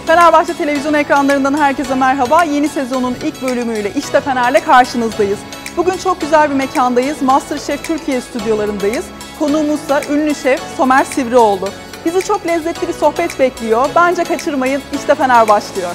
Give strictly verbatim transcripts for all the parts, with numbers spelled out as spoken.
Fenerbahçe televizyon ekranlarından herkese merhaba. Yeni sezonun ilk bölümüyle İşte Fener'le karşınızdayız. Bugün çok güzel bir mekandayız. MasterChef Türkiye stüdyolarındayız. Konuğumuzsa ünlü şef Somer Sivrioğlu. Bizi çok lezzetli bir sohbet bekliyor. Bence kaçırmayın. İşte Fener başlıyor.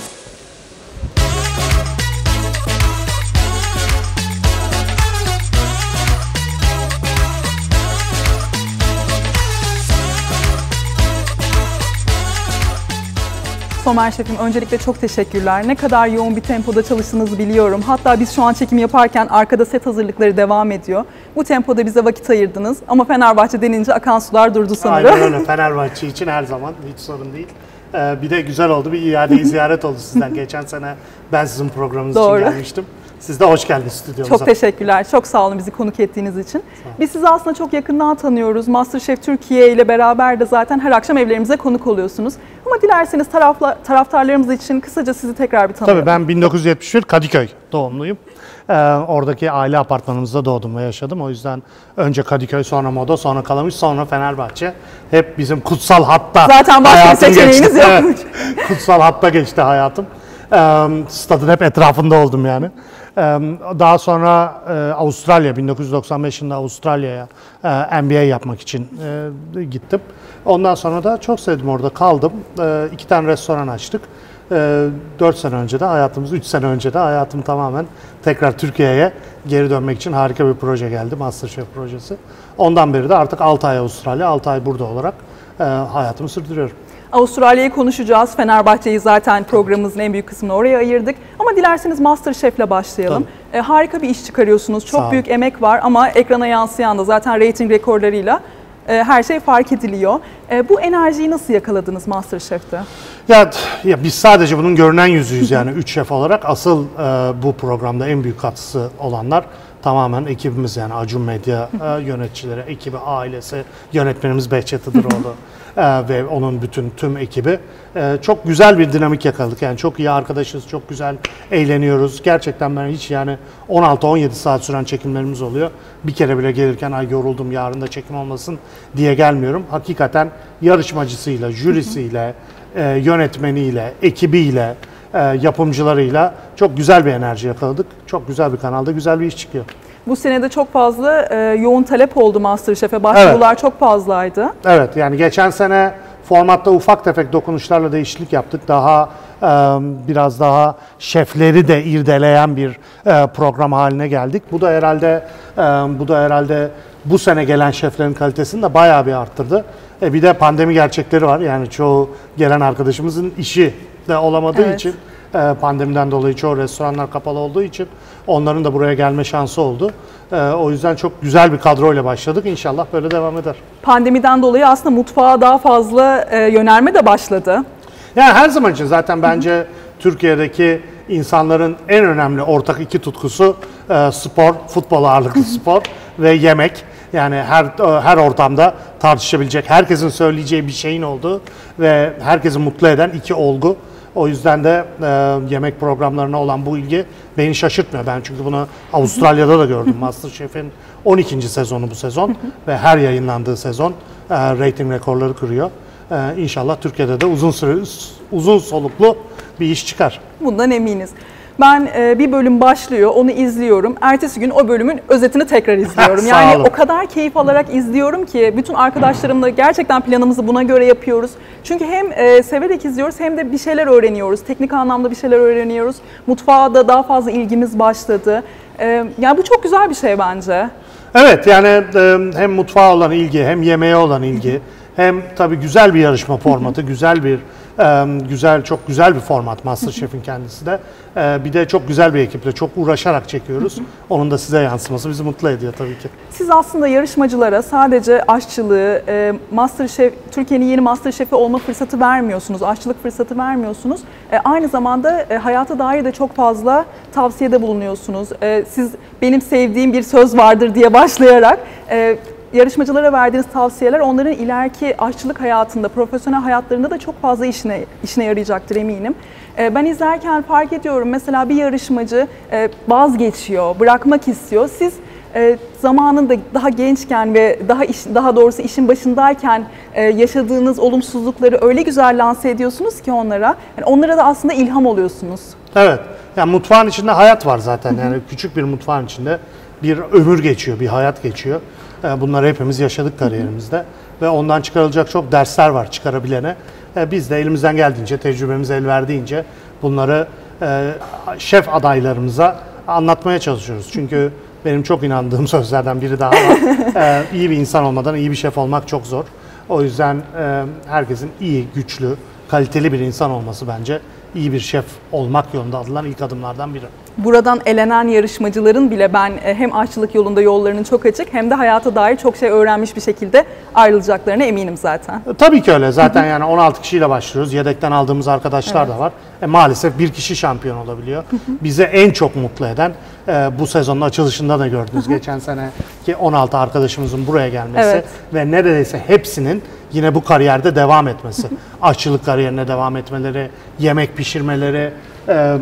Somer Şef'im, öncelikle çok teşekkürler. Ne kadar yoğun bir tempoda çalıştığınızı biliyorum. Hatta biz şu an çekim yaparken arkada set hazırlıkları devam ediyor. Bu tempoda bize vakit ayırdınız ama Fenerbahçe denince akan sular durdu sanırım. Aynen öyle. Fenerbahçe için her zaman hiç sorun değil. Ee, bir de güzel oldu. Bir iade-i ziyaret oldu sizden. Geçen sene ben sizin programınız Doğru. için gelmiştim. Siz de hoş geldiniz stüdyomuza. Çok teşekkürler. Çok sağ olun bizi konuk ettiğiniz için. Biz sizi aslında çok yakından tanıyoruz. MasterChef Türkiye ile beraber de zaten her akşam evlerimize konuk oluyorsunuz. Ama dilerseniz tarafla, taraftarlarımız için kısaca sizi tekrar bir tanıyalım. Tabii ben bin dokuz yüz yetmiş bir Kadıköy doğumluyum. Ee, oradaki aile apartmanımızda doğdum ve yaşadım. O yüzden önce Kadıköy, sonra Moda, sonra Kalamış, sonra Fenerbahçe. Hep bizim kutsal hatta zaten başka bir seçeneğiniz yok. Evet, kutsal hatta geçti hayatım. Ee, stadın hep etrafında oldum yani. Daha sonra Avustralya, bin dokuz yüz doksan beş yılında Avustralya'ya N B A yapmak için gittim. Ondan sonra da çok sevdim, orada kaldım. İki tane restoran açtık. Dört sene önce de hayatımız, üç sene önce de hayatım tamamen tekrar Türkiye'ye geri dönmek için harika bir proje geldi, MasterChef projesi. Ondan beri de artık altı ay Avustralya, altı ay burada olarak hayatımı sürdürüyorum. Avustralya'yı konuşacağız. Fenerbahçe'yi zaten programımızın en büyük kısmını oraya ayırdık. Ama dilerseniz MasterChef'le başlayalım. E, harika bir iş çıkarıyorsunuz. Çok büyük emek var ama ekrana yansıyan da zaten reyting rekorlarıyla e, her şey fark ediliyor. E, bu enerjiyi nasıl yakaladınız MasterChef'te? Ya, ya biz sadece bunun görünen yüzüyüz yani üç şef olarak. Asıl e, bu programda en büyük katkısı olanlar tamamen ekibimiz, yani Acun Medya e, yöneticileri, ekibi, ailesi, yönetmenimiz Behçet Idıroğlu. Ee, ve onun bütün tüm ekibi. Ee, çok güzel bir dinamik yakaladık. Yani çok iyi arkadaşız, çok güzel eğleniyoruz. Gerçekten ben hiç yani on altı on yedi saat süren çekimlerimiz oluyor. Bir kere bile gelirken ay yoruldum, yarın da çekim olmasın diye gelmiyorum. Hakikaten yarışmacısıyla, jürisiyle, e, yönetmeniyle, ekibiyle, e, yapımcılarıyla çok güzel bir enerji yakaladık. Çok güzel bir kanalda güzel bir iş çıkıyor. Bu sene de çok fazla e, yoğun talep oldu MasterChef'e. Başvurular evet. çok fazlaydı. Evet, yani geçen sene formatta ufak tefek dokunuşlarla değişiklik yaptık. Daha e, biraz daha şefleri de irdeleyen bir e, program haline geldik. Bu da herhalde e, bu da herhalde bu sene gelen şeflerin kalitesini de bayağı bir arttırdı. E, bir de pandemi gerçekleri var. Yani çoğu gelen arkadaşımızın işi de olamadığı evet. için pandemiden dolayı çoğu restoranlar kapalı olduğu için onların da buraya gelme şansı oldu. O yüzden çok güzel bir kadroyla başladık. İnşallah böyle devam eder. Pandemiden dolayı aslında mutfağa daha fazla yönelme de başladı. Yani her zaman için zaten bence Türkiye'deki insanların en önemli ortak iki tutkusu spor, futbol ağırlıklı spor ve yemek. Yani her her ortamda tartışabilecek, herkesin söyleyeceği bir şeyin olduğu ve herkesi mutlu eden iki olgu. O yüzden de e, yemek programlarına olan bu ilgi beni şaşırtmıyor. Ben çünkü bunu Avustralya'da da gördüm. MasterChef'in on ikinci sezonu bu sezon ve her yayınlandığı sezon e, rating rekorları kırıyor. E, İnşallah Türkiye'de de uzun süre, uzun soluklu bir iş çıkar. Bundan eminiz. Ben e, bir bölüm başlıyor, onu izliyorum. Ertesi gün o bölümün özetini tekrar izliyorum. Yani o kadar keyif alarak izliyorum ki bütün arkadaşlarımla gerçekten planımızı buna göre yapıyoruz. Çünkü hem e, severek izliyoruz hem de bir şeyler öğreniyoruz. Teknik anlamda bir şeyler öğreniyoruz. Mutfağa da daha fazla ilgimiz başladı. E, yani bu çok güzel bir şey bence. Evet, yani e, hem mutfağa olan ilgi, hem yemeğe olan ilgi, hem tabii güzel bir yarışma formatı, güzel bir Ee, güzel, çok güzel bir format MasterChef'in kendisi de. Ee, bir de çok güzel bir ekiple, çok uğraşarak çekiyoruz. Onun da size yansıması bizi mutlu ediyor tabii ki. Siz aslında yarışmacılara sadece aşçılığı, e, MasterChef, Türkiye'nin yeni MasterChef'i olma fırsatı vermiyorsunuz, aşçılık fırsatı vermiyorsunuz. E, aynı zamanda e, hayata dair de çok fazla tavsiyede bulunuyorsunuz. E, siz benim sevdiğim bir söz vardır diye başlayarak e, yarışmacılara verdiğiniz tavsiyeler onların ileriki aşçılık hayatında, profesyonel hayatlarında da çok fazla işine, işine yarayacaktır eminim. Ben izlerken fark ediyorum, mesela bir yarışmacı vazgeçiyor, bırakmak istiyor. Siz e, zamanında daha gençken ve daha iş, daha doğrusu işin başındayken e, yaşadığınız olumsuzlukları öyle güzel lanse ediyorsunuz ki onlara. Yani onlara da aslında ilham oluyorsunuz. Evet. Yani mutfağın içinde hayat var zaten. Yani küçük bir mutfağın içinde bir ömür geçiyor, bir hayat geçiyor. Bunları hepimiz yaşadık kariyerimizde ve ondan çıkarılacak çok dersler var çıkarabilene. Biz de elimizden geldiğince, tecrübemiz el verdiğince bunları şef adaylarımıza anlatmaya çalışıyoruz. Çünkü benim çok inandığım sözlerden biri daha var. İyi bir insan olmadan iyi bir şef olmak çok zor. O yüzden herkesin iyi, güçlü, kaliteli bir insan olması bence iyi bir şef olmak yolunda atılan ilk adımlardan biri. Buradan elenen yarışmacıların bile ben hem aşçılık yolunda yollarının çok açık hem de hayata dair çok şey öğrenmiş bir şekilde ayrılacaklarına eminim zaten. Tabii ki öyle. Zaten yani on altı kişiyle başlıyoruz. Yedekten aldığımız arkadaşlar evet. da var. E, maalesef bir kişi şampiyon olabiliyor. Bize en çok mutlu eden e, bu sezonun açılışında da gördünüz. Geçen sene ki on altı arkadaşımızın buraya gelmesi evet. ve neredeyse hepsinin yine bu kariyerde devam etmesi. Aşçılık kariyerine devam etmeleri, yemek pişirmeleri, e,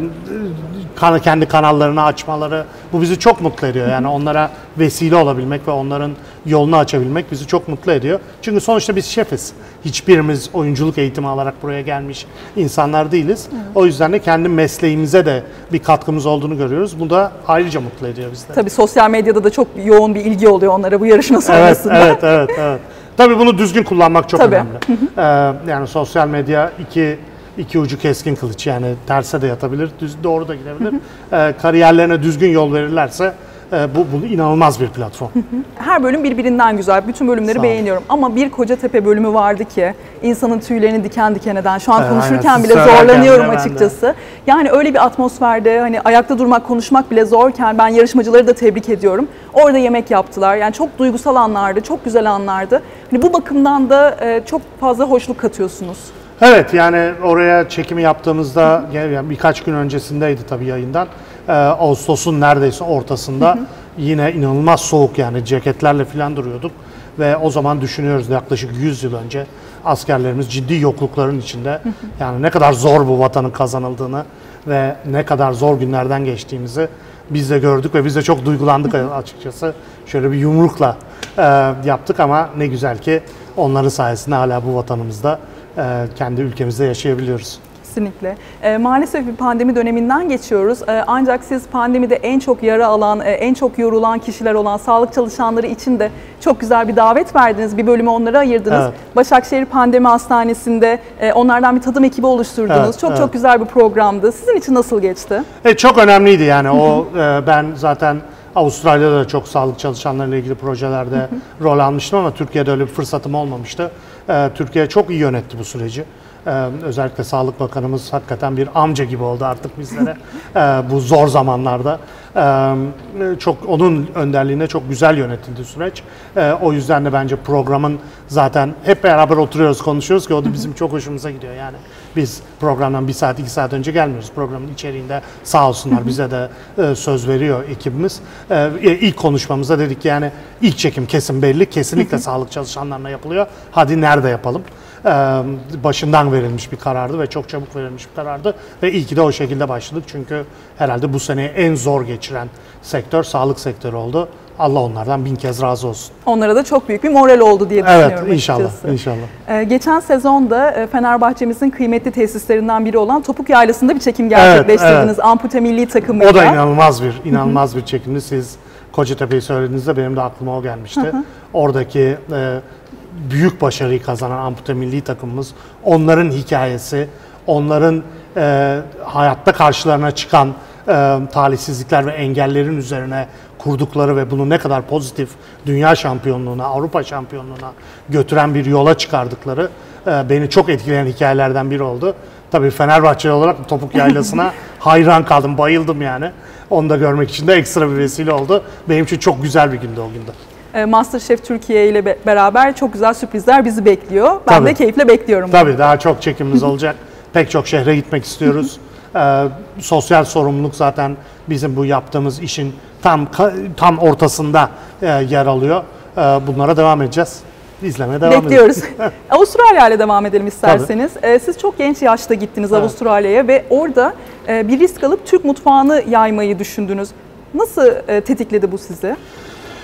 kendi kanallarını açmaları bu bizi çok mutlu ediyor. Yani onlara vesile olabilmek ve onların yolunu açabilmek bizi çok mutlu ediyor. Çünkü sonuçta biz şefiz. Hiçbirimiz oyunculuk eğitimi alarak buraya gelmiş insanlar değiliz. Evet. O yüzden de kendi mesleğimize de bir katkımız olduğunu görüyoruz. Bu da ayrıca mutlu ediyor bizleri. Tabii sosyal medyada da çok yoğun bir ilgi oluyor onlara bu yarışma sonrasında. Evet, evet, evet, evet. Tabii bunu düzgün kullanmak çok Tabii. önemli. ee, yani sosyal medya iki iki ucu keskin kılıç. Yani terse de yatabilir, düz, doğru da gidebilir. Ee, kariyerlerine düzgün yol verirlerse e, bu, bu inanılmaz bir platform. Her bölüm birbirinden güzel. Bütün bölümleri beğeniyorum. Ama bir Kocatepe bölümü vardı ki insanın tüylerini diken diken eden. Şu an konuşurken aynen, bile zorlanıyorum açıkçası. Yani öyle bir atmosferde hani ayakta durmak, konuşmak bile zorken ben yarışmacıları da tebrik ediyorum. Orada yemek yaptılar. Yani çok duygusal anlardı, çok güzel anlardı. Hani bu bakımdan da e, çok fazla hoşluk katıyorsunuz. Evet, yani oraya çekimi yaptığımızda yani birkaç gün öncesindeydi tabii yayından. Ee, Ağustos'un neredeyse ortasında hı hı. yine inanılmaz soğuk yani ceketlerle falan duruyorduk. Ve o zaman düşünüyoruz yaklaşık yüz yıl önce askerlerimiz ciddi yoklukların içinde hı hı. yani ne kadar zor bu vatanın kazanıldığını ve ne kadar zor günlerden geçtiğimizi biz de gördük ve biz de çok duygulandık açıkçası. Şöyle bir yumrukla e, yaptık ama ne güzel ki onların sayesinde hala bu vatanımızda kendi ülkemizde yaşayabiliyoruz. Kesinlikle. E, maalesef bir pandemi döneminden geçiyoruz. E, ancak siz pandemide en çok yara alan, e, en çok yorulan kişiler olan sağlık çalışanları için de çok güzel bir davet verdiniz. Bir bölümü onlara ayırdınız. Evet. Başakşehir Pandemi Hastanesi'nde e, onlardan bir tadım ekibi oluşturdunuz. Evet, çok evet. çok güzel bir programdı. Sizin için nasıl geçti? E, çok önemliydi yani. o e, ben zaten Avustralya'da da çok sağlık çalışanlarıyla ilgili projelerde rol almıştım ama Türkiye'de öyle bir fırsatım olmamıştı. Ee, Türkiye çok iyi yönetti bu süreci. Ee, özellikle Sağlık Bakanımız hakikaten bir amca gibi oldu artık bizlere ee, bu zor zamanlarda. Ee, çok onun önderliğinde çok güzel yönetildi süreç. Ee, o yüzden de bence programın zaten hep beraber oturuyoruz, konuşuyoruz ki o da bizim çok hoşumuza gidiyor yani. Biz programdan bir saat, iki saat önce gelmiyoruz. Programın içeriğinde sağ olsunlar bize de e, söz veriyor ekibimiz. E, ilk konuşmamızda dedik yani ilk çekim kesin belli, kesinlikle sağlık çalışanlarına yapılıyor. Hadi nerede yapalım? Ee, başından verilmiş bir karardı ve çok çabuk verilmiş bir karardı ve iyi ki de o şekilde başladık çünkü herhalde bu seneyi en zor geçiren sektör sağlık sektörü oldu. Allah onlardan bin kez razı olsun. Onlara da çok büyük bir moral oldu diye düşünüyorum. Evet, inşallah, açıkçası. inşallah. Ee, geçen sezonda Fenerbahçe'mizin kıymetli tesislerinden biri olan Topuk Yaylası'nda bir çekim gerçekleştirdiniz. Evet, evet. Ampute milli takımıyla. O da inanılmaz bir, inanılmaz bir çekimdi. Siz Kocatepe'yi söylediğinizde benim de aklıma o gelmişti. Oradaki e, büyük başarıyı kazanan ampute milli takımımız, onların hikayesi, onların e, hayatta karşılarına çıkan e, talihsizlikler ve engellerin üzerine kurdukları ve bunu ne kadar pozitif dünya şampiyonluğuna, Avrupa şampiyonluğuna götüren bir yola çıkardıkları e, beni çok etkileyen hikayelerden biri oldu. Tabii Fenerbahçeli olarak Topuk Yaylası'na hayran kaldım, bayıldım yani. Onu da görmek için de ekstra bir vesile oldu. Benim için çok güzel bir gündü o günde. MasterChef Türkiye ile beraber çok güzel sürprizler bizi bekliyor. Ben Tabii. de keyifle bekliyorum. Tabii bunu. Daha çok çekimimiz olacak. Pek çok şehre gitmek istiyoruz. ee, sosyal sorumluluk zaten bizim bu yaptığımız işin tam tam ortasında e, yer alıyor. E, bunlara devam edeceğiz. İzlemeye devam Bekliyoruz. Avustralya ile devam edelim isterseniz. Tabii. Siz çok genç yaşta gittiniz evet. Avustralya'ya ve orada bir risk alıp Türk mutfağını yaymayı düşündünüz. Nasıl tetikledi bu sizi?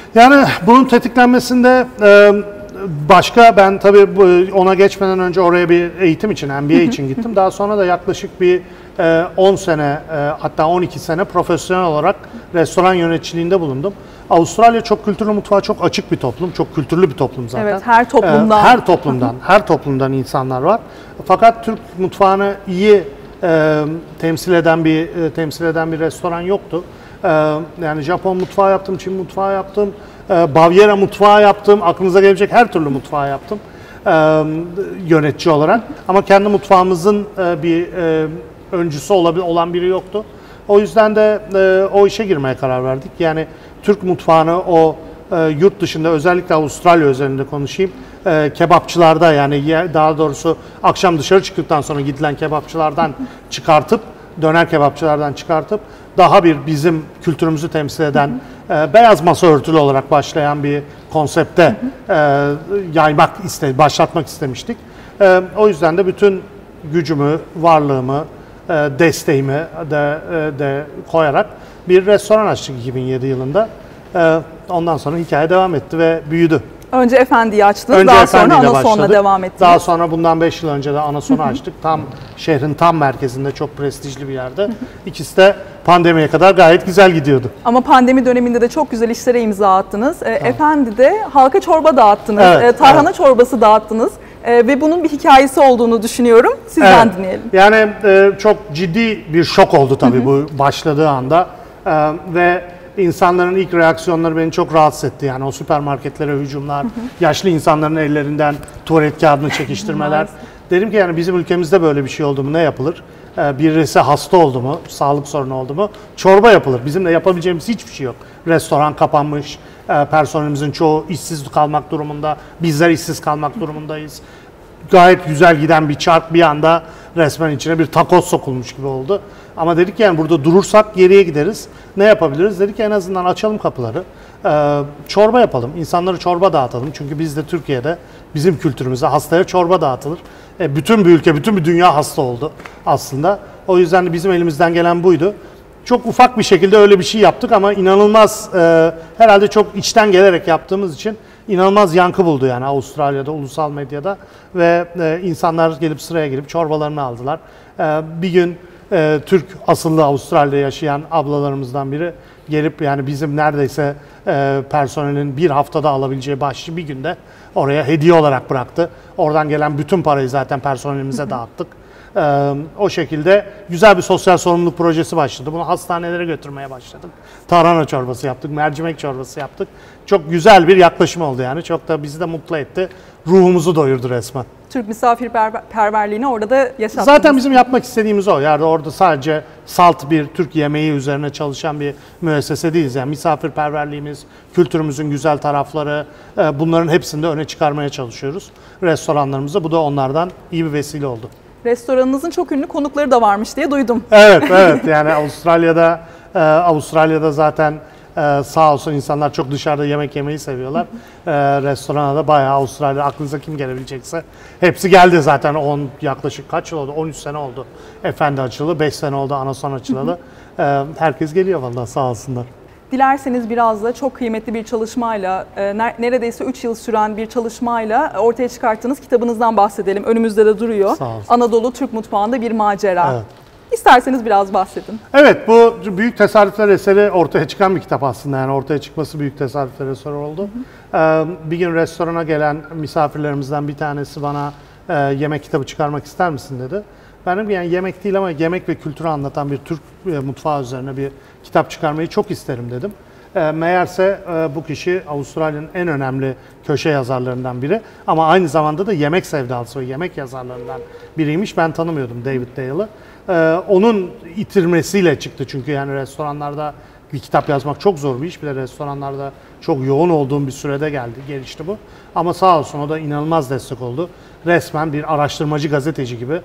Yani bunun tetiklenmesinde e, başka, ben tabii bu, ona geçmeden önce oraya bir eğitim için, M B A için gittim. Daha sonra da yaklaşık bir e, on sene e, hatta on iki sene profesyonel olarak restoran yöneticiliğinde bulundum. Avustralya çok kültürlü, mutfağa çok açık bir toplum, çok kültürlü bir toplum zaten. Evet, her toplumdan. E, her toplumdan, her toplumdan insanlar var. Fakat Türk mutfağını iyi e, temsil eden bir e, temsil eden bir restoran yoktu. E, yani Japon mutfağı yaptım, Çin mutfağı yaptım. Bavyera mutfağı yaptım, aklınıza gelebilecek her türlü mutfağı yaptım e, yönetici olarak. Ama kendi mutfağımızın e, bir e, öncüsü olan biri yoktu. O yüzden de e, o işe girmeye karar verdik. Yani Türk mutfağını o e, yurt dışında, özellikle Avustralya özelinde konuşayım, e, kebapçılarda, yani daha doğrusu akşam dışarı çıktıktan sonra gidilen kebapçılardan çıkartıp, döner kebapçılardan çıkartıp daha bir bizim kültürümüzü temsil eden e, beyaz masa örtülü olarak başlayan bir konsepte e, yaymak iste, başlatmak istemiştik. E, o yüzden de bütün gücümü, varlığımı, e, desteğimi de, e, de koyarak bir restoran açtık iki bin yedi yılında. E, ondan sonra hikaye devam etti ve büyüdü. Önce Efendi'yi açtınız, Önce daha sonra Efendi'yle Anason'la devam ettiniz. Daha sonra bundan beş yıl önce de Anason'u açtık. Tam şehrin tam merkezinde, çok prestijli bir yerde. İkisi de pandemiye kadar gayet güzel gidiyordu. Ama pandemi döneminde de çok güzel işlere imza attınız. E, Efendi'de halka çorba dağıttınız, Evet, e, tarhana evet. çorbası dağıttınız. E, ve bunun bir hikayesi olduğunu düşünüyorum. Sizden Evet. dinleyelim. Yani e, çok ciddi bir şok oldu tabii bu başladığı anda. E, ve İnsanların ilk reaksiyonları beni çok rahatsız etti. Yani o süpermarketlere hücumlar, hı hı. yaşlı insanların ellerinden tuvalet kağıdını çekiştirmeler. Dedim ki yani bizim ülkemizde böyle bir şey oldu mu ne yapılır? Ee, birisi hasta oldu mu, sağlık sorunu oldu mu çorba yapılır. Bizim de yapabileceğimiz hiçbir şey yok. Restoran kapanmış, e, personelimizin çoğu işsiz kalmak durumunda, bizler işsiz kalmak durumundayız. Gayet güzel giden bir çark bir anda resmen içine bir takoz sokulmuş gibi oldu. Ama dedik yani burada durursak geriye gideriz. Ne yapabiliriz? Dedik ki en azından açalım kapıları. Ee, çorba yapalım. İnsanlara çorba dağıtalım. Çünkü biz de Türkiye'de bizim kültürümüzde hastaya çorba dağıtılır. E, bütün bir ülke, bütün bir dünya hasta oldu aslında. O yüzden de bizim elimizden gelen buydu. Çok ufak bir şekilde öyle bir şey yaptık ama inanılmaz, e, herhalde çok içten gelerek yaptığımız için inanılmaz yankı buldu yani Avustralya'da, ulusal medyada ve e, insanlar gelip sıraya girip çorbalarını aldılar. E, bir gün e, Türk asıllı Avustralya'da yaşayan ablalarımızdan biri gelip yani bizim neredeyse e, personelin bir haftada alabileceği bahşişi bir günde oraya hediye olarak bıraktı. Oradan gelen bütün parayı zaten personelimize dağıttık. Ee, o şekilde güzel bir sosyal sorumluluk projesi başladı. Bunu hastanelere götürmeye başladık. Tarhana çorbası yaptık, mercimek çorbası yaptık. Çok güzel bir yaklaşım oldu yani. Çok da bizi de mutlu etti. Ruhumuzu doyurdu resmen. Türk misafirperverliğini orada da yaşattınız. Zaten bizim yapmak istediğimiz o. Yani orada sadece salt bir Türk yemeği üzerine çalışan bir müessese değiliz. Yani misafirperverliğimiz, kültürümüzün güzel tarafları, bunların hepsini de öne çıkarmaya çalışıyoruz restoranlarımızda. Bu da onlardan iyi bir vesile oldu. Restoranınızın çok ünlü konukları da varmış diye duydum. Evet, evet. Yani Avustralya'da e, Avustralya'da zaten e, sağ olsun insanlar çok dışarıda yemek yemeyi seviyorlar. E, restorana da bayağı Avustralya, aklınıza kim gelebilecekse hepsi geldi zaten. on yaklaşık kaç yıl oldu? on üç sene oldu. Efendi açılı, beş sene oldu Anason açılalı. E, herkes geliyor vallahi, sağ olsunlar. Dilerseniz biraz da çok kıymetli bir çalışmayla, neredeyse üç yıl süren bir çalışmayla ortaya çıkarttığınız kitabınızdan bahsedelim. Önümüzde de duruyor. Anadolu Türk Mutfağı'nda bir macera. Evet. İsterseniz biraz bahsedin. Evet, bu büyük tesadüfler eseri ortaya çıkan bir kitap aslında. Yani ortaya çıkması büyük tesadüfler eseri oldu. Hı hı. Bir gün restorana gelen misafirlerimizden bir tanesi bana yemek kitabı çıkarmak ister misin dedi. Benim yani yemek değil ama yemek ve kültürü anlatan bir Türk mutfağı üzerine bir kitap çıkarmayı çok isterim dedim. E, meğerse e, bu kişi Avustralya'nın en önemli köşe yazarlarından biri ama aynı zamanda da yemek sevdalısı ve yemek yazarlarından biriymiş. Ben tanımıyordum David Dale'ı. E, onun itirmesiyle çıktı çünkü yani restoranlarda bir kitap yazmak çok zor bir iş. Bir de restoranlarda çok yoğun olduğum bir sürede geldi, gelişti bu. Ama sağ olsun o da inanılmaz destek oldu. Resmen bir araştırmacı gazeteci gibi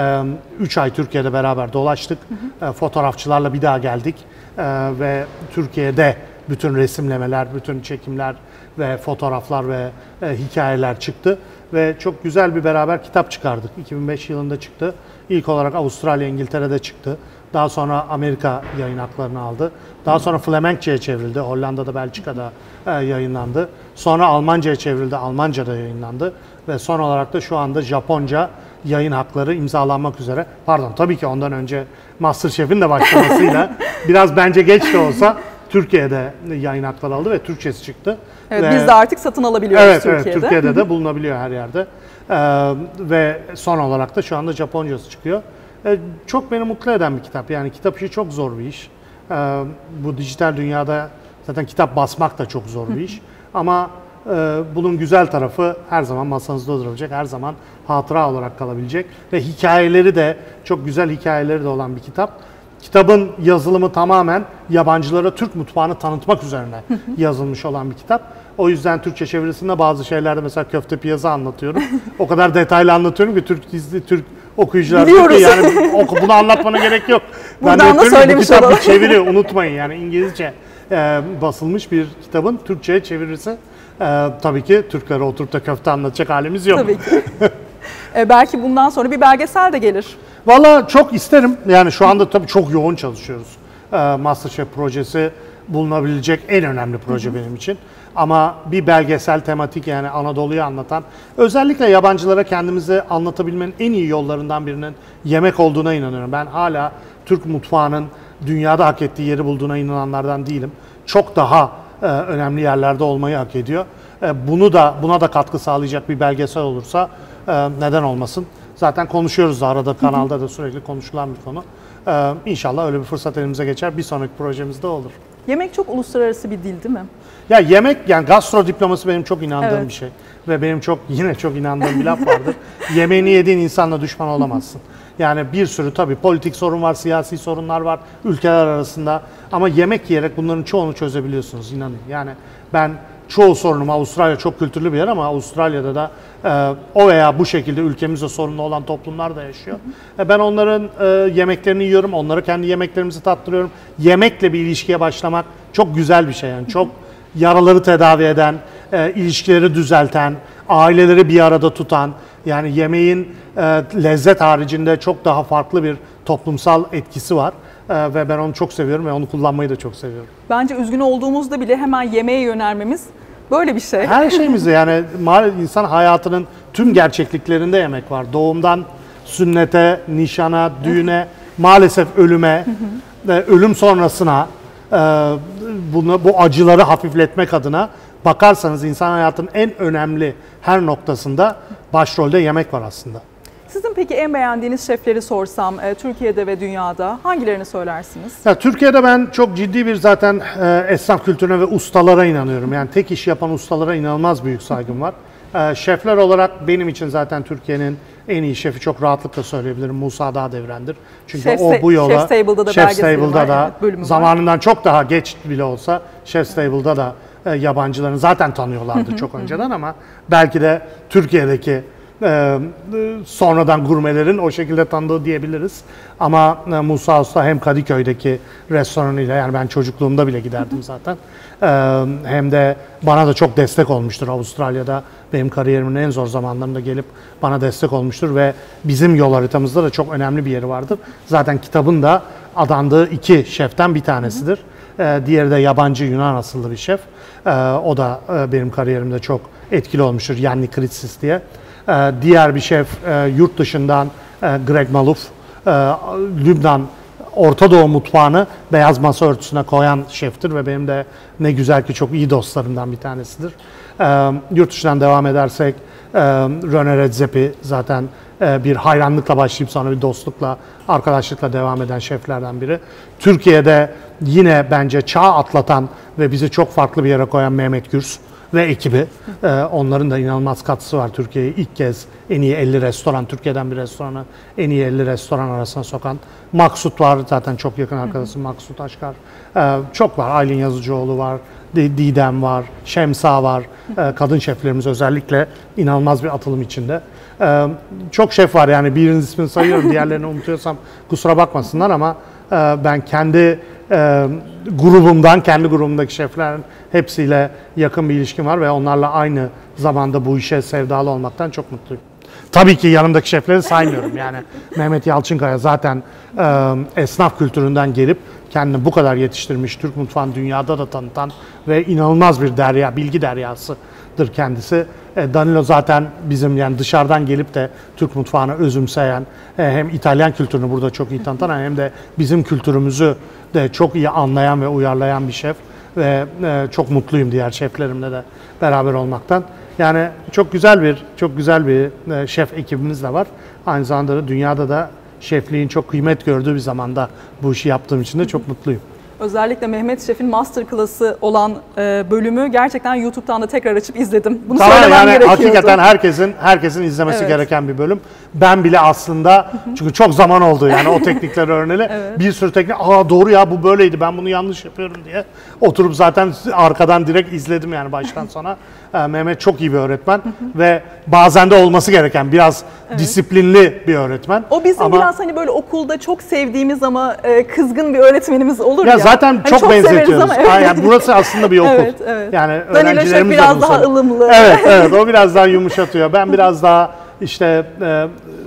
üç ay Türkiye'de beraber dolaştık. Hı hı. Fotoğrafçılarla bir daha geldik ve Türkiye'de bütün resimlemeler, bütün çekimler ve fotoğraflar ve e, hikayeler çıktı. Ve çok güzel bir beraber kitap çıkardık. iki bin beş yılında çıktı. İlk olarak Avustralya, İngiltere'de çıktı. Daha sonra Amerika yayın haklarını aldı. Daha sonra Flemenkçe'ye çevrildi. Hollanda'da, Belçika'da e, yayınlandı. Sonra Almanca'ya çevrildi. Almanca'da yayınlandı. Ve son olarak da şu anda Japonca yayın hakları imzalanmak üzere. Pardon, tabii ki ondan önce MasterChef'in de başlamasıyla biraz bence geç de olsa Türkiye'de yayın hakları aldı ve Türkçesi çıktı. Evet, ve, biz de artık satın alabiliyoruz evet, Türkiye'de. Evet, Türkiye'de de bulunabiliyor her yerde. Ee, ve son olarak da şu anda Japoncası çıkıyor. Ee, çok beni mutlu eden bir kitap. Yani kitap işi çok zor bir iş. Ee, bu dijital dünyada zaten kitap basmak da çok zor bir iş. Ama e, bunun güzel tarafı her zaman masanızda durabilecek, her zaman hatıra olarak kalabilecek ve hikayeleri de çok güzel hikayeleri de olan bir kitap. Kitabın yazılımı tamamen yabancılara Türk mutfağını tanıtmak üzerine yazılmış olan bir kitap. O yüzden Türkçe çevirisinde bazı şeylerde mesela köfte piyazı anlatıyorum. O kadar detaylı anlatıyorum ki Türk dizisi, Türk okuyucular diyor ki yani bunu anlatmana gerek yok. Buradan ben da söylemiş bu kitap olalım. bir çeviri, unutmayın yani İngilizce e, basılmış bir kitabın Türkçe'ye çevirisi. E, tabii ki Türklere oturup da köfte anlatacak halimiz yok. Tabii ki. e, belki bundan sonra bir belgesel de gelir. Valla çok isterim. Yani şu anda tabii çok yoğun çalışıyoruz. Ee, MasterChef projesi bulunabilecek en önemli proje hı hı. benim için. Ama bir belgesel tematik yani Anadolu'yu anlatan, özellikle yabancılara kendimizi anlatabilmenin en iyi yollarından birinin yemek olduğuna inanıyorum. Ben hala Türk mutfağının dünyada hak ettiği yeri bulduğuna inananlardan değilim. Çok daha e, önemli yerlerde olmayı hak ediyor. E, bunu da buna da katkı sağlayacak bir belgesel olursa e, neden olmasın? Zaten konuşuyoruz da arada kanalda da sürekli konuşulan bir konu. Ee, İnşallah öyle bir fırsat elimize geçer. Bir sonraki projemizde olur. Yemek çok uluslararası bir dil değil mi? Ya yemek yani gastro diploması benim çok inandığım evet. bir şey. Ve benim çok yine çok inandığım bir laf vardır. Yemeğini yediğin insanla düşman olamazsın. Yani bir sürü tabii politik sorun var, siyasi sorunlar var ülkeler arasında. Ama yemek yiyerek bunların çoğunu çözebiliyorsunuz inanın. Yani ben çoğu sorunumu, Avustralya çok kültürlü bir yer ama Avustralya'da da e, o veya bu şekilde ülkemizde sorunlu olan toplumlar da yaşıyor. Hı hı. E, ben onların e, yemeklerini yiyorum, onlara kendi yemeklerimizi tattırıyorum. Yemekle bir ilişkiye başlamak çok güzel bir şey yani. Çok yaraları tedavi eden, e, ilişkileri düzelten, aileleri bir arada tutan, yani yemeğin e, lezzet haricinde çok daha farklı bir toplumsal etkisi var. Ee, ve ben onu çok seviyorum ve onu kullanmayı da çok seviyorum. Bence üzgün olduğumuzda bile hemen yemeğe yönelmemiz böyle bir şey. Her şeyimizde yani insan hayatının tüm gerçekliklerinde yemek var. Doğumdan sünnete, nişana, düğüne, maalesef ölüme, ve ölüm sonrasına e, bunu, bu acıları hafifletmek adına bakarsanız insan hayatının en önemli her noktasında başrolde yemek var aslında. Sizin peki en beğendiğiniz şefleri sorsam e, Türkiye'de ve dünyada hangilerini söylersiniz? Ya, Türkiye'de ben çok ciddi bir zaten e, esnaf kültürüne ve ustalara inanıyorum. Yani tek iş yapan ustalara inanılmaz büyük saygım var. E, şefler olarak benim için zaten Türkiye'nin en iyi şefi çok rahatlıkla söyleyebilirim. Musa Dağdevren'dir. Çünkü Chef, o bu yola Chef's Table'da da, Chef's Table'da da evet, zamanından var. Çok daha geç bile olsa Chef's Table'da da e, yabancılarını zaten tanıyorlardı çok önceden ama belki de Türkiye'deki Ee, sonradan gurmelerin o şekilde tanıdığı diyebiliriz. Ama e, Musa Usta hem Kadıköy'deki restoranıyla yani ben çocukluğumda bile giderdim zaten. Ee, hem de bana da çok destek olmuştur Avustralya'da. Benim kariyerimin en zor zamanlarında gelip bana destek olmuştur ve bizim yol haritamızda da çok önemli bir yeri vardır. Zaten kitabın da adandığı iki şeften bir tanesidir. Ee, diğeri de yabancı Yunan asıllı bir şef. Ee, o da e, benim kariyerimde çok etkili olmuştur. Yanni Kritsis diye. Ee, diğer bir şef e, yurt dışından e, Greg Malouf, e, Lübnan Orta Doğu mutfağını beyaz masa örtüsüne koyan şeftir ve benim de ne güzel ki çok iyi dostlarımdan bir tanesidir. E, yurt dışından devam edersek e, René Redzepi zaten e, bir hayranlıkla başlayıp sonra bir dostlukla, arkadaşlıkla devam eden şeflerden biri. Türkiye'de yine bence çağ atlatan ve bizi çok farklı bir yere koyan Mehmet Gürs ve ekibi. Ee, onların da inanılmaz katkısı var Türkiye'yi ilk kez en iyi elli restoran, Türkiye'den bir restoranı en iyi elli restoran arasına sokan. Maksut var zaten çok yakın arkadaşım Maksut Aşkar. Ee, çok var. Aylin Yazıcıoğlu var, Didem var, Şemsa var. Ee, kadın şeflerimiz özellikle inanılmaz bir atılım içinde. Ee, çok şef var yani birinin ismini sayıyorum diğerlerini unutuyorsam kusura bakmasınlar ama e, ben kendi e, grubumdan, kendi grubumdaki şeflerin hepsiyle yakın bir ilişkim var ve onlarla aynı zamanda bu işe sevdalı olmaktan çok mutluyum. Tabii ki yanımdaki şefleri saymıyorum yani. Mehmet Yalçınkaya zaten e, esnaf kültüründen gelip kendini bu kadar yetiştirmiş, Türk mutfağını dünyada da tanıtan ve inanılmaz bir derya, bilgi deryasıdır kendisi. E, Danilo zaten bizim yani dışarıdan gelip de Türk mutfağını özümseyen, e, hem İtalyan kültürünü burada çok iyi tanıtan hem de bizim kültürümüzü de çok iyi anlayan ve uyarlayan bir şef. Ve e, çok mutluyum diğer şeflerimle de beraber olmaktan. Yani çok güzel bir çok güzel bir e, şef ekibimiz de var. Aynı zamanda da dünyada da şefliğin çok kıymet gördüğü bir zamanda bu işi yaptığım için de çok mutluyum. Özellikle Mehmet Şef'in masterclass'ı olan e, bölümü gerçekten YouTube'dan da tekrar açıp izledim. Bunu tamam, söylemem yani gerekiyordu. Hakikaten herkesin herkesin izlemesi Evet. gereken bir bölüm. Ben bile aslında çünkü çok zaman oldu yani o teknikleri öğreneli. Evet. Bir sürü teknik, aa doğru ya bu böyleydi ben bunu yanlış yapıyorum diye oturup zaten arkadan direkt izledim yani baştan sona. Ee, Mehmet çok iyi bir öğretmen ve bazen de olması gereken biraz Evet. disiplinli bir öğretmen. O bizim Ama biraz hani böyle okulda çok sevdiğimiz ama e, kızgın bir öğretmenimiz olur ya. ya zaten Hani çok, çok severiz benzetiyoruz. ama evet. Ha, yani burası aslında bir okul. Evet, evet. Yani Danilo Şef öğrencilerimiz de biraz bunu daha söylüyor. ılımlı. Evet, evet. O biraz daha yumuşatıyor. Ben biraz daha işte e,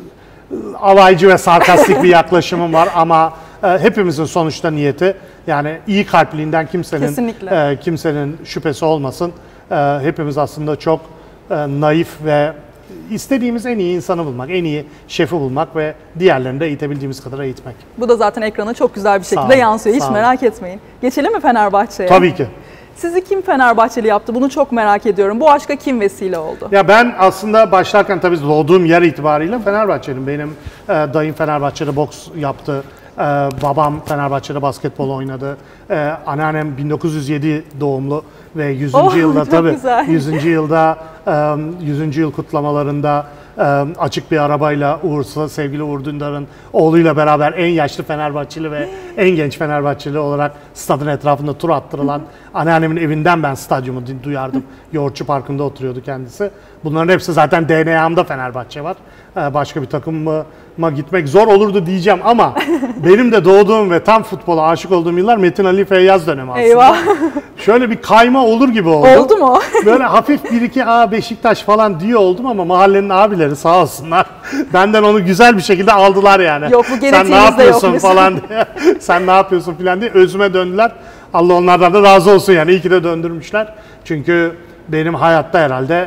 alaycı ve sarkastik bir yaklaşımım var ama e, hepimizin sonuçta niyeti yani iyi kalpliğinden kimsenin Kesinlikle. e, kimsenin şüphesi olmasın. E, hepimiz aslında çok e, naif ve istediğimiz en iyi insanı bulmak, en iyi şefi bulmak ve diğerlerini de eğitebildiğimiz kadar eğitmek. Bu da zaten ekrana çok güzel bir Sağ şekilde olun, yansıyor. Hiç sağ olun. merak etmeyin. Geçelim mi Fenerbahçe'ye? Tabii ki. Sizi kim Fenerbahçeli yaptı? Bunu çok merak ediyorum. Bu aşka kim vesile oldu? Ya ben aslında başlarken tabii doğduğum yer itibariyle Fenerbahçeliyim. Benim e, dayım Fenerbahçe'de boks yaptı. E, babam Fenerbahçe'de basketbol oynadı. E, anneannem bin dokuz yüz yedi doğumlu ve yüzüncü Oh, yılda çok tabii güzel. yüzüncü yılda e, yüzüncü yıl kutlamalarında e, açık bir arabayla Uğur, sevgili Uğur Dündar'ın oğluyla beraber en yaşlı Fenerbahçeli ve en genç Fenerbahçeli olarak stadın etrafında tur attırılan anneannemin evinden ben stadyumu duyardım. Yoğurtçu Parkı'nda oturuyordu kendisi. Bunların hepsi zaten D N A'mda Fenerbahçe var. Ee, başka bir takıma gitmek zor olurdu diyeceğim ama benim de doğduğum ve tam futbola aşık olduğum yıllar Metin Ali Feyyaz dönemi aslında. Eyvah. Şöyle bir kayma olur gibi oldu. Oldu mu? Böyle hafif bir iki a Beşiktaş falan diyor oldum ama mahallenin abileri sağ olsunlar. Benden onu güzel bir şekilde aldılar yani. Yok, bu sen ne genetiğinizde yapıyorsun yokmuş. falan diye. Sen ne yapıyorsun falan diye özüme döndüler. Allah onlardan da razı olsun yani iyi ki de döndürmüşler. Çünkü benim hayatta herhalde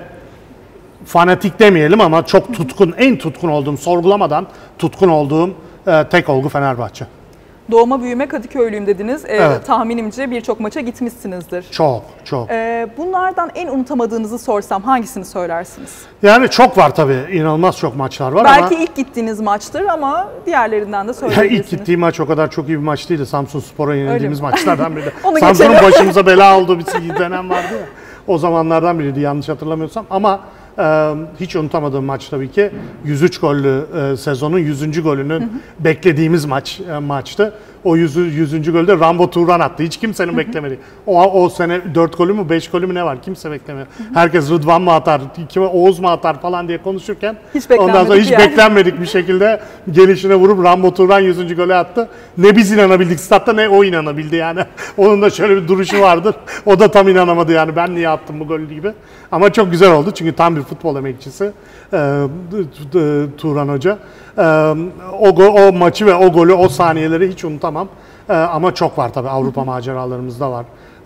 fanatik demeyelim ama çok tutkun, en tutkun olduğum, sorgulamadan tutkun olduğum e, tek olgu Fenerbahçe. Doğma büyüme Kadıköylüyüm dediniz. Ee, Evet. Tahminimce birçok maça gitmişsinizdir. Çok, çok. Ee, bunlardan en unutamadığınızı sorsam hangisini söylersiniz? Yani çok var tabii, inanılmaz çok maçlar var Belki ama ilk gittiğiniz maçtır ama diğerlerinden de ya söyleyebilirsiniz. ilk gittiğim maç o kadar çok iyi bir maç değildi. Samsunspor'a yenildiğimiz mi? maçlardan biri. Onu Samsun'un geçelim. başımıza bela olduğu bir dönem vardı ya. O zamanlardan biriydi yanlış hatırlamıyorsam ama e, hiç unutamadığım maç tabii ki yüz üç gollü e, sezonun yüzüncü golünün hı hı. beklediğimiz maç e, maçtı. O yüzüncü golde Rambo Turan attı. Hiç kimsenin beklemediği. O, o sene dört golü mü beş golü mü ne var? Kimse beklemiyor. Herkes Rıdvan mı atar, kime Oğuz mu atar falan diye konuşurken Hiç ondan sonra hiç yani. beklenmedik bir şekilde gelişine vurup Rambo Turan yüzüncü golü attı. Ne biz inanabildik statta ne o inanabildi yani. Onun da şöyle bir duruşu vardır. O da tam inanamadı yani ben niye attım bu golü gibi. Ama çok güzel oldu çünkü tam bir futbol emekçisi e, Turan Hoca. E, o, o maçı ve o golü, o saniyeleri hiç unutamam. E, ama çok var tabii Avrupa maceralarımız da var.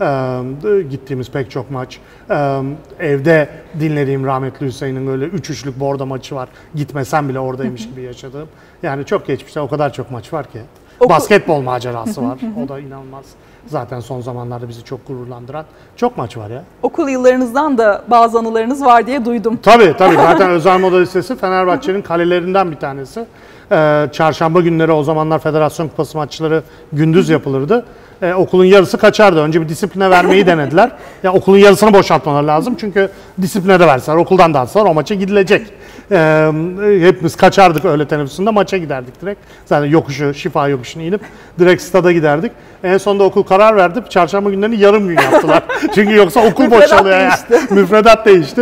E, gittiğimiz pek çok maç. E, evde dinlediğim rahmetli Hüseyin'in öyle üç üçlük bordo maçı var. Gitmesem bile oradaymış gibi yaşadığım. Yani çok geçmişte o kadar çok maç var ki. Oku- Basketbol macerası var. O da inanılmaz. Zaten son zamanlarda bizi çok gururlandıran çok maç var ya. Okul yıllarınızdan da bazı anılarınız var diye duydum. Tabii tabii. Zaten Özel Moda Lisesi Fenerbahçe'nin kalelerinden bir tanesi. Ee, çarşamba günleri o zamanlar Federasyon Kupası maçları gündüz yapılırdı. Ee, okulun yarısı kaçardı. Önce bir disipline vermeyi denediler. Ya okulun yarısını boşaltmaları lazım çünkü disipline de verseler okuldan da alsalar o maça gidilecek. Ee, hepimiz kaçardık öğle teneffüsünde maça giderdik direkt. Zaten yokuşu, şifa yokuşunu inip direkt stada giderdik. En sonunda okul karar verdi. Çarşamba günlerini yarım gün yaptılar. Çünkü yoksa okul Müfredat boşalıyor yani. değişti. Müfredat değişti.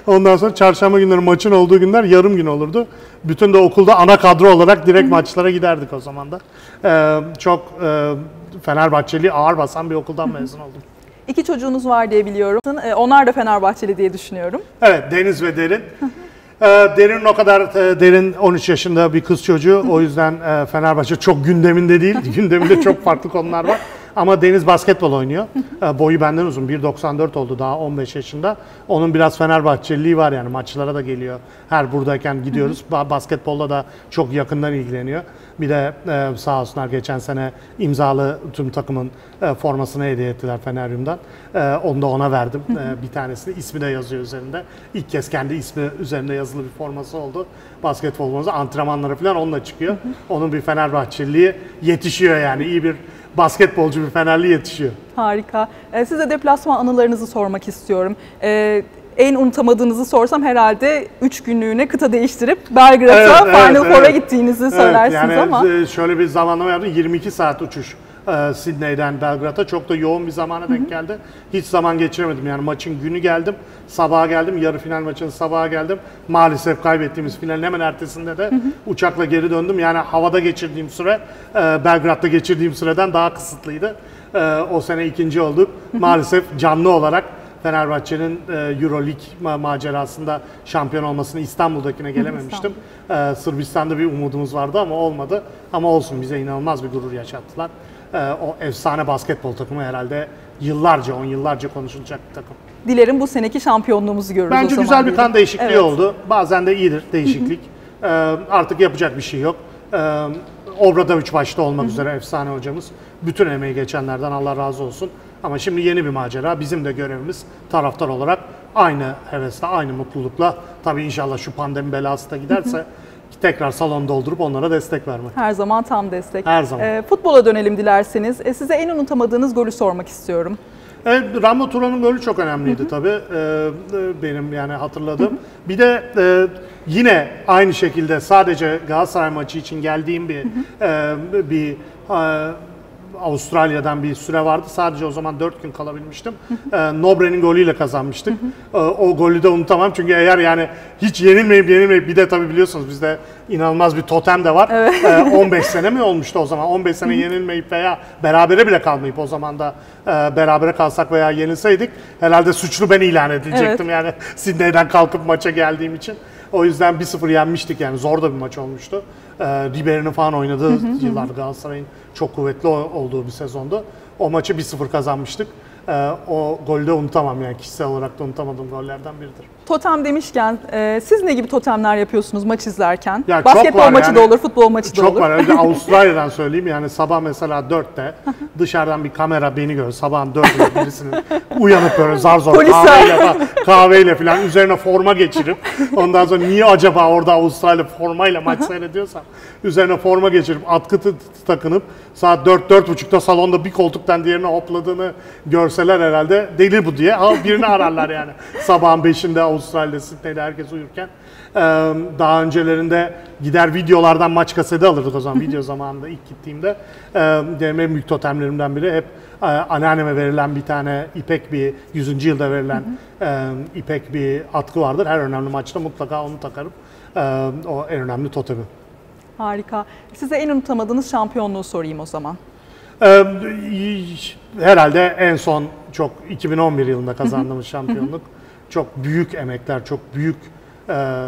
Ondan sonra çarşamba günleri maçın olduğu günler yarım gün olurdu. Bütün de okulda ana kadro olarak direkt maçlara giderdik o zaman da. Ee, çok e, Fenerbahçeli ağır basan bir okuldan mezun oldum. İki çocuğunuz var diye biliyorum. Ee, Onlar da Fenerbahçeli diye düşünüyorum. Evet, Deniz ve Derin. Ee, Derin'in o kadar, e, Derin on üç yaşında bir kız çocuğu. O yüzden e, Fenerbahçe çok gündeminde değil. Gündeminde çok farklı konular var. Ama Deniz basketbol oynuyor. E, boyu benden uzun. bir doksan dört oldu daha on beş yaşında. Onun biraz Fenerbahçeliliği var yani. Maçlara da geliyor. Her buradayken gidiyoruz. Ba- basketbolla da çok yakından ilgileniyor. Bir de e, sağ olsunlar geçen sene imzalı tüm takımın e, formasını hediye ettiler Feneryum'dan. E, onu da ona verdim. E, bir tanesini. İsmi de yazıyor üzerinde. İlk kez kendi ismi üzerinde yazılı bir forması oldu. Basketbol forması. Antrenmanlara falan onunla çıkıyor. Onun bir Fenerbahçeliliği yetişiyor yani. İyi bir basketbolcu bir Fenerli yetişiyor. Harika. Ee, size deplasman anılarınızı sormak istiyorum. Ee, en unutamadığınızı sorsam herhalde üç günlüğüne kıta değiştirip Belgrad'a Evet, Final evet, Four'a evet. gittiğinizi söylersiniz evet, yani ama. Şöyle bir zamanlama yaptım. yirmi iki saat uçuş e, Sydney'den Belgrad'a. Çok da yoğun bir zamana denk geldi. Hiç zaman geçiremedim. Yani maçın günü geldim. Sabaha geldim. Yarı final maçının sabaha geldim. Maalesef kaybettiğimiz finalin hemen ertesinde de hı hı. uçakla geri döndüm. Yani havada geçirdiğim süre e, Belgrad'da geçirdiğim süreden daha kısıtlıydı. E, o sene ikinci olduk. Hı hı. Maalesef canlı olarak Fenerbahçe'nin e, Euroleague ma- macerasında şampiyon olmasını İstanbul'dakine gelememiştim. E, Sırbistan'da bir umudumuz vardı ama olmadı. Ama olsun, bize inanılmaz bir gurur yaşattılar. E, o efsane basketbol takımı herhalde yıllarca, on yıllarca konuşulacak bir takım. Dilerim bu seneki şampiyonluğumuzu görürüz Bence o zaman. güzel bir kan değişikliği evet. oldu. Bazen de iyidir değişiklik. e, artık yapacak bir şey yok. E, Obradović başta olmak Hı-hı. üzere efsane hocamız. Bütün emeği geçenlerden Allah razı olsun. Ama şimdi yeni bir macera. Bizim de görevimiz taraftar olarak aynı hevesle, aynı mutlulukla, tabii inşallah şu pandemi belası da giderse tekrar salon doldurup onlara destek vermek. Her zaman tam destek. Her zaman. E, futbola dönelim dilerseniz. E, size en unutamadığınız golü sormak istiyorum. Evet, Rambo Turan'ın golü çok önemliydi tabii. Ee, benim yani hatırladığım. Bir de e, yine aynı şekilde sadece Galatasaray maçı için geldiğim bir e, bir e, Avustralya'dan bir süre vardı. Sadece o zaman dört gün kalabilmiştim. Ee, Nobre'nin golüyle kazanmıştık. Ee, o golü de unutamam çünkü eğer yani hiç yenilmeyip yenilmeyip, bir de tabii biliyorsunuz bizde inanılmaz bir totem de var. Evet. Ee, on beş sene mi olmuştu o zaman? on beş sene yenilmeyip veya berabere bile kalmayıp, o zaman da e, berabere kalsak veya yenilseydik herhalde suçlu ben ilan edilecektim. Evet. Yani Sydney'den kalkıp maça geldiğim için. O yüzden bir sıfır yenmiştik yani, zor da bir maç olmuştu. Ee, Ribery'nin falan oynadığı hı hı, yıllarda Galatasaray'ın çok kuvvetli olduğu bir sezondu. O maçı bir sıfır kazanmıştık. Ee, o golü de unutamam yani, kişisel olarak da unutamadığım gollerden biridir. Totem demişken e, siz ne gibi totemler yapıyorsunuz maç izlerken? Ya Basketbol maçı yani, da olur, futbol maçı da çok olur. Çok var. Önce Avustralya'dan söyleyeyim yani, sabah mesela dörtte dışarıdan bir kamera beni görüyor. Sabahın dörtünde birisinin uyanıp böyle zar zor kahveyle, kahveyle falan üzerine forma geçirip, ondan sonra niye acaba orada Avustralya formayla maç seyrediyorsam üzerine forma geçirip atkı takınıp saat dört dört buçukta salonda bir koltuktan diğerine hopladığını görseler herhalde deli bu diye birini ararlar yani. Sabahın beşinde Avustralya'da, Sydney'de herkes uyurken. Daha öncelerinde gider videolardan maç kaseti alırdık o zaman, video zamanında ilk gittiğimde. Benim en büyük totemlerimden biri hep anneanneme verilen bir tane ipek, bir yüzüncü yılda verilen hı hı. ipek bir atkı vardır. Her önemli maçta mutlaka onu takarım. O en önemli totemi. Harika. Size en unutamadığınız şampiyonluğu sorayım o zaman. Ee, herhalde en son çok iki bin on bir yılında kazandığımız şampiyonluk. Çok büyük emekler, çok büyük e,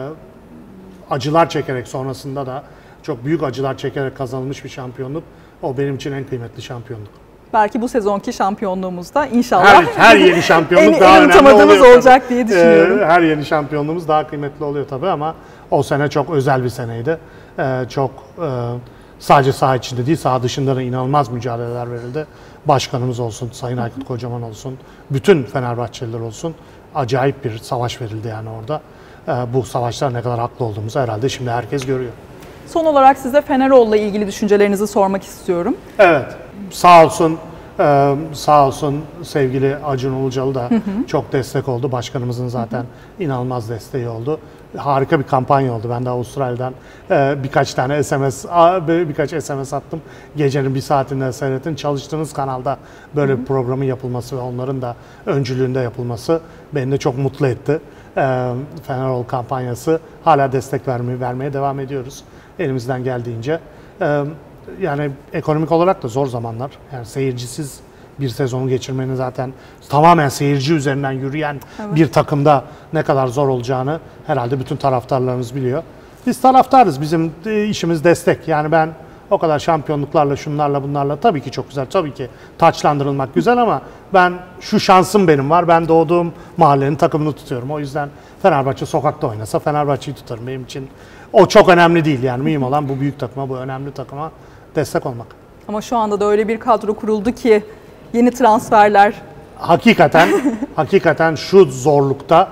acılar çekerek, sonrasında da çok büyük acılar çekerek kazanılmış bir şampiyonluk. O benim için en kıymetli şampiyonluk. Belki bu sezonki şampiyonluğumuzda inşallah her, her yeni şampiyonluk en, daha en önemli oluyor olacak diye düşünüyorum. Ee, her yeni şampiyonluğumuz daha kıymetli oluyor tabii, ama o sene çok özel bir seneydi. Ee, çok e, sadece saha içinde değil, saha dışında da inanılmaz mücadeleler verildi. Başkanımız olsun, Sayın Aykut Kocaman olsun, bütün Fenerbahçeliler olsun, acayip bir savaş verildi yani orada. Ee, bu savaşlar ne kadar haklı olduğumuzu herhalde şimdi herkes görüyor. Son olarak size Feneroğlu'la ilgili düşüncelerinizi sormak istiyorum. Evet, sağ olsun, e, sağ olsun sevgili Acun Ilıcalı da hı hı. çok destek oldu. Başkanımızın zaten hı hı. inanılmaz desteği oldu. Harika bir kampanya oldu. Ben de Avustralya'dan e, birkaç tane S M S, birkaç S M S attım. Gecenin bir saatinde seyrettin. Çalıştığınız kanalda böyle hı hı. bir programın yapılması ve onların da öncülüğünde yapılması beni de çok mutlu etti. Fenerol kampanyası. Hala destek vermeye, vermeye devam ediyoruz elimizden geldiğince. Yani ekonomik olarak da zor zamanlar. Yani seyircisiz bir sezonu geçirmenin zaten tamamen seyirci üzerinden yürüyen evet. bir takımda ne kadar zor olacağını herhalde bütün taraftarlarımız biliyor. Biz taraftarız. Bizim işimiz destek. Yani ben o kadar şampiyonluklarla, şunlarla, bunlarla tabii ki çok güzel. Tabii ki taçlandırılmak güzel ama ben şu şansım benim var. Ben doğduğum mahallenin takımını tutuyorum. O yüzden Fenerbahçe sokakta oynasa Fenerbahçe'yi tutarım. Benim için o çok önemli değil. Yani mühim olan bu büyük takıma, bu önemli takıma destek olmak. Ama şu anda da öyle bir kadro kuruldu ki yeni transferler. Hakikaten, hakikaten şu zorlukta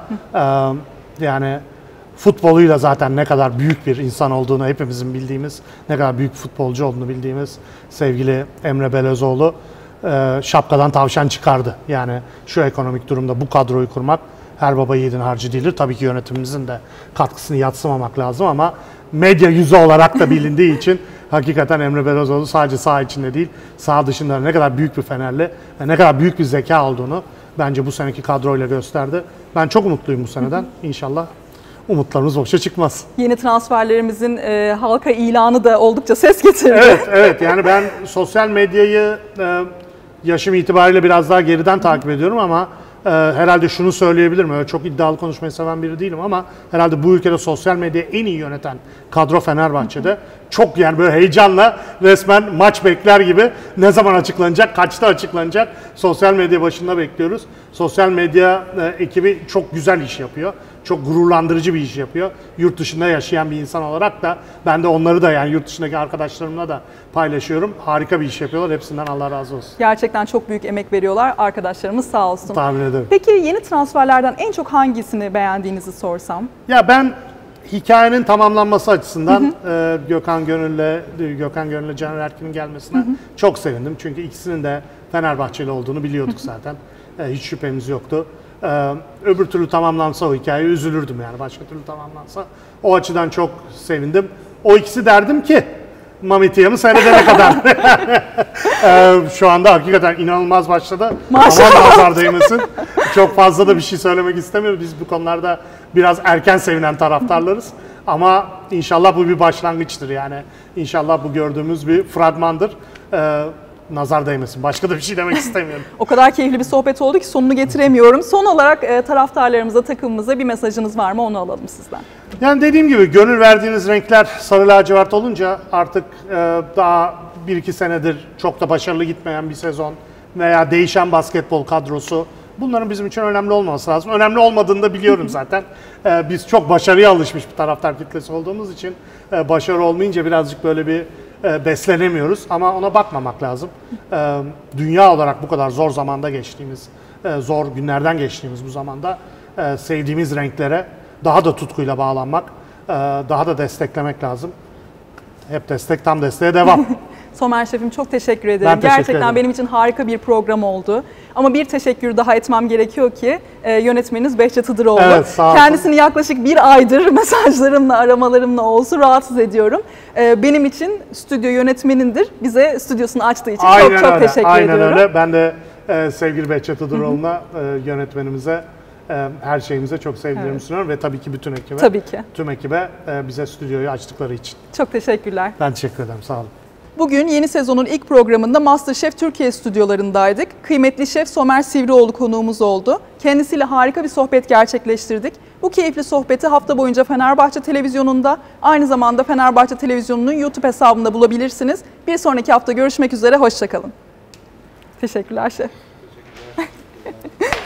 yani futboluyla zaten ne kadar büyük bir insan olduğunu hepimizin bildiğimiz, ne kadar büyük futbolcu olduğunu bildiğimiz sevgili Emre Belözoğlu şapkadan tavşan çıkardı. Yani şu ekonomik durumda bu kadroyu kurmak her baba yiğidin harcı değildir. Tabii ki yönetimimizin de katkısını yadsımamak lazım ama medya yüzü olarak da bilindiği için hakikaten Emre Belözoğlu sadece saha içinde değil, saha dışında ne kadar büyük bir Fenerli ve ne kadar büyük bir zeka olduğunu bence bu seneki kadroyla gösterdi. Ben çok umutluyum bu seneden. İnşallah umutlarımız boşa çıkmaz. Yeni transferlerimizin e, halka ilanı da oldukça ses getirdi. Evet, evet. Yani ben sosyal medyayı e, yaşım itibariyle biraz daha geriden takip ediyorum ama e, herhalde şunu söyleyebilirim. Öyle çok iddialı konuşmayı seven biri değilim ama herhalde bu ülkede sosyal medyayı en iyi yöneten kadro Fenerbahçe'de. Çok yani böyle heyecanla resmen maç bekler gibi ne zaman açıklanacak, kaçta açıklanacak sosyal medya başında bekliyoruz. Sosyal medya e, ekibi çok güzel iş yapıyor. Çok gururlandırıcı bir iş yapıyor. Yurt dışında yaşayan bir insan olarak da ben de onları da yani yurt dışındaki arkadaşlarımla da paylaşıyorum. Harika bir iş yapıyorlar. Hepsinden Allah razı olsun. Gerçekten çok büyük emek veriyorlar. Arkadaşlarımız sağ olsun. Tahmin ederim. Peki yeni transferlerden en çok hangisini beğendiğinizi sorsam? Ya ben hikayenin tamamlanması açısından hı hı. E, Gökhan Gönül'le Gökhan Gönül'le Caner Erkin'in gelmesine hı hı. çok sevindim. Çünkü ikisinin de Fenerbahçeli olduğunu biliyorduk hı hı. zaten. E, hiç şüphemiz yoktu. Ee, öbür türlü tamamlansa o hikaye üzülürdüm yani başka türlü tamamlansa. O açıdan çok sevindim. O ikisi derdim ki Mami Tiyam'ı seyredene kadar. ee, şu anda hakikaten inanılmaz başladı. Maşallah. Ama nazar değmesin. Çok fazla da bir şey söylemek istemiyoruz. Biz bu konularda biraz erken sevinen taraftarlarız. Ama inşallah bu bir başlangıçtır yani. İnşallah bu gördüğümüz bir fragmandır. Ee, Nazar değmesin. Başka da bir şey demek istemiyorum. O kadar keyifli bir sohbet oldu ki sonunu getiremiyorum. Son olarak e, taraftarlarımıza, takımımıza bir mesajınız var mı? Onu alalım sizden. Yani dediğim gibi gönül verdiğiniz renkler sarı lacivert olunca artık e, daha bir iki senedir çok da başarılı gitmeyen bir sezon veya değişen basketbol kadrosu bunların bizim için önemli olmaması lazım. Önemli olmadığını da biliyorum zaten. E, biz çok başarıya alışmış bir taraftar kitlesi olduğumuz için e, başarı olmayınca birazcık böyle bir beslenemiyoruz ama ona bakmamak lazım. Dünya olarak bu kadar zor zamanda geçtiğimiz, zor günlerden geçtiğimiz bu zamanda sevdiğimiz renklere daha da tutkuyla bağlanmak, daha da desteklemek lazım. Hep destek, tam desteğe devam. Somer Şef'im çok teşekkür ederim. Ben teşekkür Gerçekten ederim. Benim için harika bir program oldu. Ama bir teşekkür daha etmem gerekiyor ki e, yönetmeniniz Behçet Hıdıroğlu. Evet, sağ olsun. Kendisini yaklaşık bir aydır mesajlarımla, aramalarımla olsun rahatsız ediyorum. E, benim için stüdyo yönetmenindir. Bize stüdyosunu açtığı için aynen çok çok öyle, teşekkür aynen ediyorum. Aynen öyle. Ben de e, sevgili Behçet Hıdıroğlu'na, e, yönetmenimize, e, her şeyimize çok sevgilerimi evet. sunuyorum. Ve tabii ki bütün ekibe, tabii ki. tüm ekibe e, bize stüdyoyu açtıkları için. Çok teşekkürler. Ben teşekkür ederim. Sağ olun. Bugün yeni sezonun ilk programında MasterChef Türkiye stüdyolarındaydık. Kıymetli şef Somer Sivrioğlu konuğumuz oldu. Kendisiyle harika bir sohbet gerçekleştirdik. Bu keyifli sohbeti hafta boyunca Fenerbahçe Televizyonu'nda, aynı zamanda Fenerbahçe Televizyonu'nun YouTube hesabında bulabilirsiniz. Bir sonraki hafta görüşmek üzere, hoşça kalın. Teşekkürler şef.